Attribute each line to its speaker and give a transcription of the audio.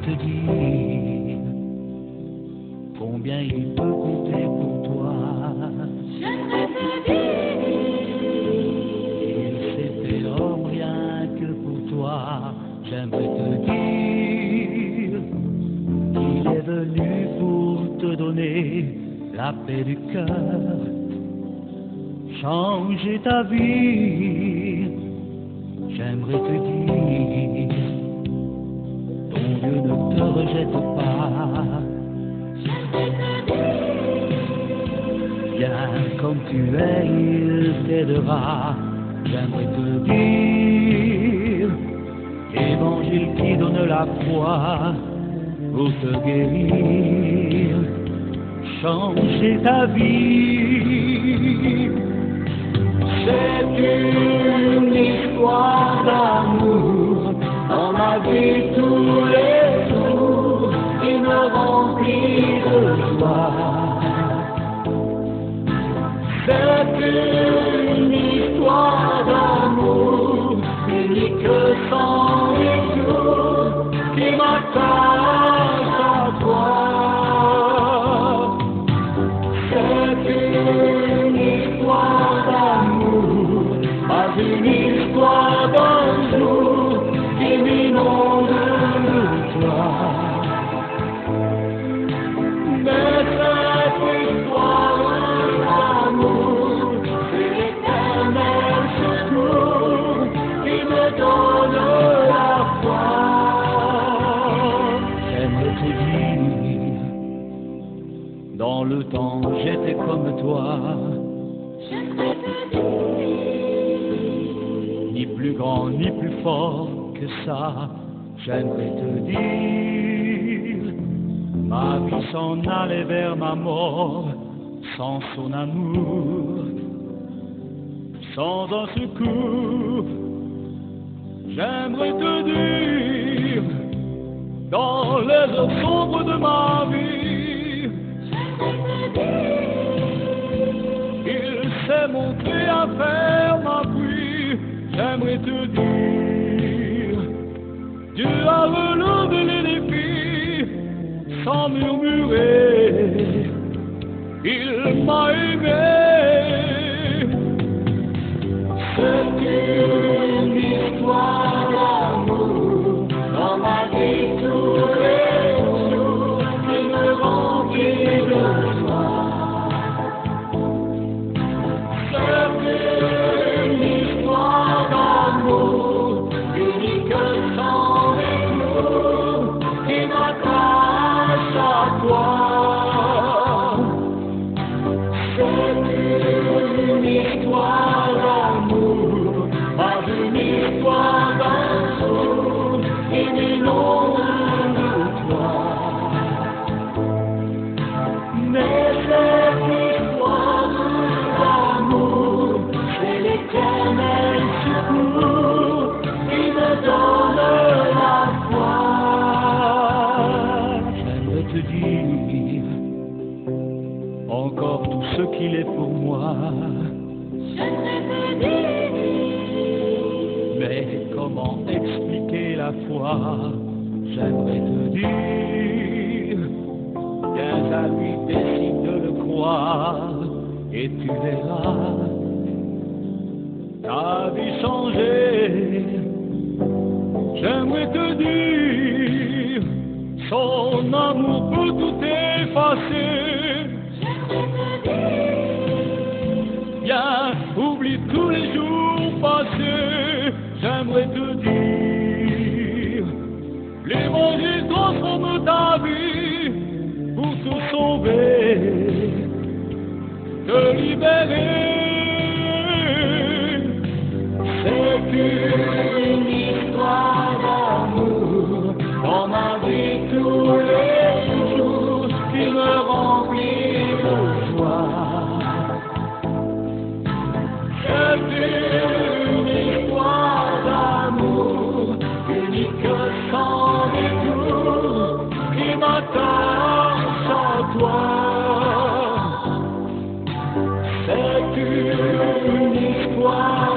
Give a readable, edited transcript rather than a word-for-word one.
Speaker 1: te dire combien il peut compter pour toi.
Speaker 2: J'aimerais te dire,
Speaker 1: Il s'est fait homme rien que pour toi. J'aimerais te dire qu'il est venu pour te donner la paix du cœur, changer ta vie. J'aimerais te dire, ton Dieu ne te rejette pas. Viens comme tu es, il t'aidera. J'aimerais te dire l'évangile qui donne la foi pour te guérir, changer ta vie. C'est une histoire d'amour dans ma vie tous les jours qui me remplit de joie. C'est une histoire d'amour unique sans détour qui m'attache à toi. C'est une histoire d'amour, pas une histoire d'un jour qui m'inonde de joie. Mais cette histoire d'amour, c'est l'éternel secours qui me donne la foi. J'aimerais te dire, dans le temps j'étais comme toi.
Speaker 2: j'aimerais te dire,
Speaker 1: Ni plus grand, ni plus fort que ça, j'aimerais te dire, ma vie s'en allait vers ma mort, sans son amour, sans un secours. J'aimerais te dire, dans les heures sombres de ma vie, il s'est montré à faire ma pluie. J'aimerais te dire, Dieu a relevé les défis sans murmurer, il m'a aimé. C'est une histoire d'amour dans ma vie tous les jours qui me remplit de joie. C'est une histoire d'amour unique sans détour qui m'attache à toi. C'est une histoire d'amour, pas une histoire d'un jour qui m'inonde de toi. Mais cette histoire d'amour, c'est l'éternel secours qui me donne la foi. J'aimerais te dire encore tout ce qu'il est pour moi.
Speaker 2: j'aimerais te dire,
Speaker 1: Mais comment expliquer la foi? J'aimerais te dire, viens à lui, décide de le croire, et tu verras ta vie changer. J'aimerais te dire, son amour peut tout effacer. Viens, oublie tous les jours passés. J'aimerais te dire, l'évangile transforme ta vie pour te sauver, te libérer. C'est une histoire d'amour dans ma vie tous les jours qui me remplit de joie. C'est une histoire d'amour unique sans détour qui m'attache à toi. C'est une histoire